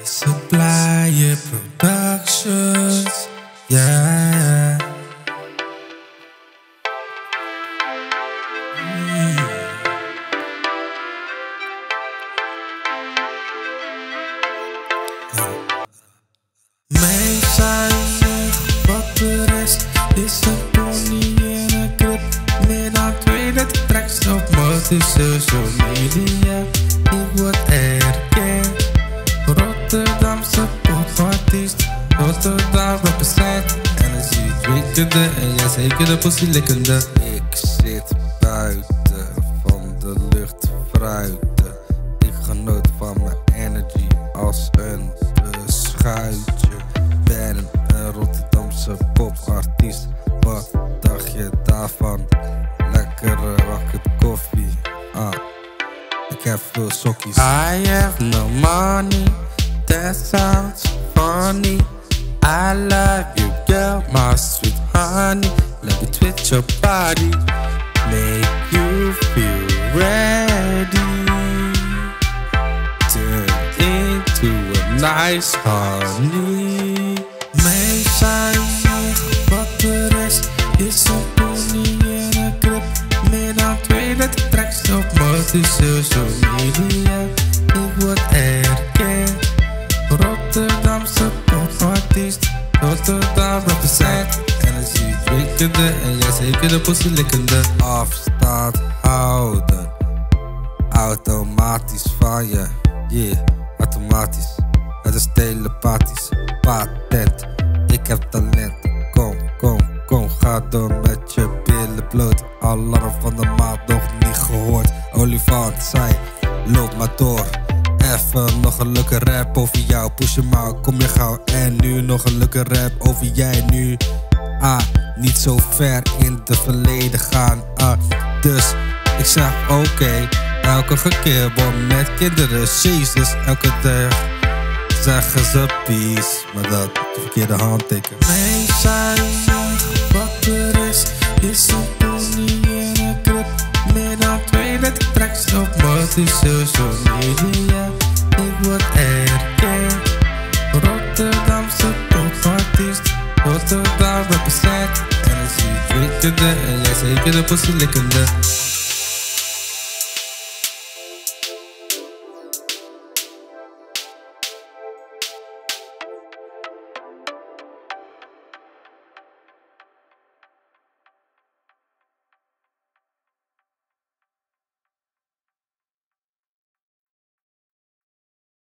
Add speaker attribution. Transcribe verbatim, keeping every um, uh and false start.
Speaker 1: Supplier Productions, yeah. Mm. Mijn zuinig, wat de rest is een pony in een clip. Meer dan tweeëndertig tracks op multi-social media. Ik word erkend, Rotterdamse popartiest. Rotterdam represent, energy drinkende en jij zeker de pussy likkende. Ik zit buiten, van de lucht fruiten. Ik genoot van mijn energy als een beschuitje. Ben een Rotterdamse popartiest, wat dacht je daarvan? Lekkere rocket koffie, ah. Ik heb veel sokjes. I have no money, that sounds funny. I love you girl, my sweet honey. Let me twitch your body, make you feel ready. Turn into a nice honey. Mijn zuinig, wat de rest is een pony in een clip. Meer dan tweeëndertig tracks op multi-social media. Ik word erkend, Rotterdamse popartiest. Rotterdam represent, energy drinkende en jij zeker de pussy likkende. Afstand houden, automatisch van je, yeah, automatisch. Het is telepathisch, patent. Ik heb talent, kom, kom, kom, ga door met je billen bloot. Alarm van de maand nog niet gehoord. Olifant zei, loop maar door. Even nog een leuke rap over jou. Push hem out, kom je gauw. En nu nog een leuke rap over jij nu. Ah, niet zo ver in het verleden gaan. Ah, dus ik zeg oké, okay. Elke keer wordt met kinderen Jezus. Elke dag zeggen ze peace, maar dat de verkeerde handteken. Mijn zuinig, wat de rest is een pony in een clip. Meer dan tweeëndertig tracks op multi-social media. Ik word erkend, Rotterdamse popartiest. Rotterdam represent, energy drinkende en jij zeker de pussy likkende.